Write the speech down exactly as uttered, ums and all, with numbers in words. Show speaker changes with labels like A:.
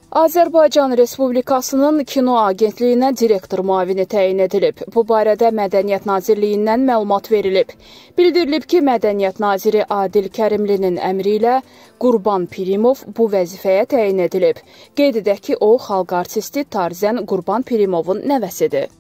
A: Azərbaycan Respublikasının Kino Agentliyinə direktor müavini təyin edilib. Bu barədə Mədəniyyət Nazirliyindən məlumat verilib. Bildirilib ki, Mədəniyyət Naziri Adil Kərimlinin əmri ilə Qurban Pirimov bu vəzifəyə təyin edilib. Qeyd edək ki, o, xalq artisti Tarzən Qurban Pirimovun nəvəsidir.